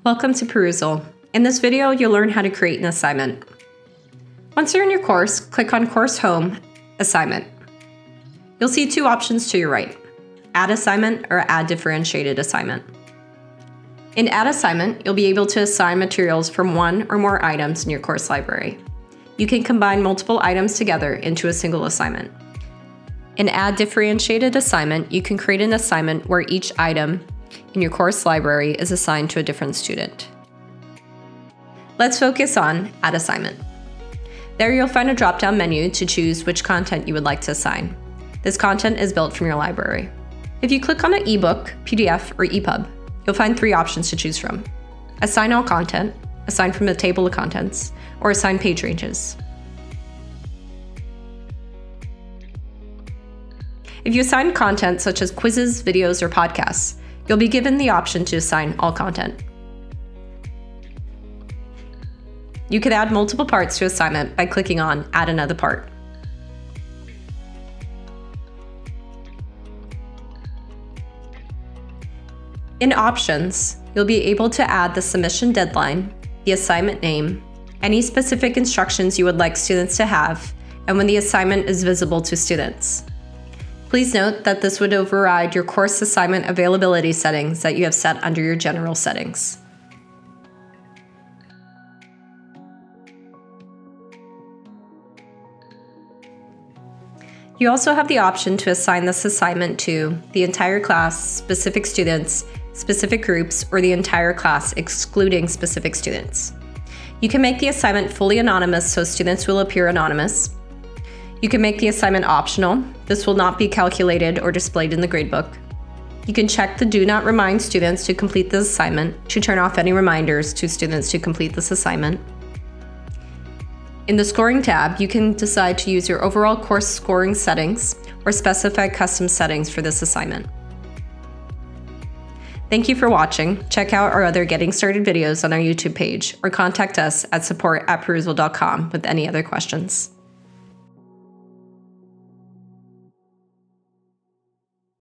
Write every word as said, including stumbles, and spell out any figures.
Welcome to Perusall. In this video, you'll learn how to create an assignment. Once you're in your course, click on Course Home, Assignment. You'll see two options to your right, Add Assignment or Add Differentiated Assignment. In Add Assignment, you'll be able to assign materials from one or more items in your course library. You can combine multiple items together into a single assignment. In Add Differentiated Assignment, you can create an assignment where each item in your course library is assigned to a different student. Let's focus on Add Assignment. There you'll find a drop-down menu to choose which content you would like to assign. This content is built from your library. If you click on an ebook, P D F, or E P U B, you'll find three options to choose from: Assign all content, assign from the table of contents, or assign page ranges. If you assign content such as quizzes, videos, or podcasts, you'll be given the option to assign all content. You can add multiple parts to assignment by clicking on Add Another Part. In Options, you'll be able to add the submission deadline, the assignment name, any specific instructions you would like students to have, and when the assignment is visible to students. Please note that this would override your course assignment availability settings that you have set under your general settings. You also have the option to assign this assignment to the entire class, specific students, specific groups, or the entire class excluding specific students. You can make the assignment fully anonymous so students will appear anonymous. You can make the assignment optional. This will not be calculated or displayed in the gradebook. You can check the Do Not Remind students to complete this assignment to turn off any reminders to students to complete this assignment. In the Scoring tab, you can decide to use your overall course scoring settings or specify custom settings for this assignment. Thank you for watching. Check out our other Getting Started videos on our YouTube page or contact us at support at perusall dot com with any other questions.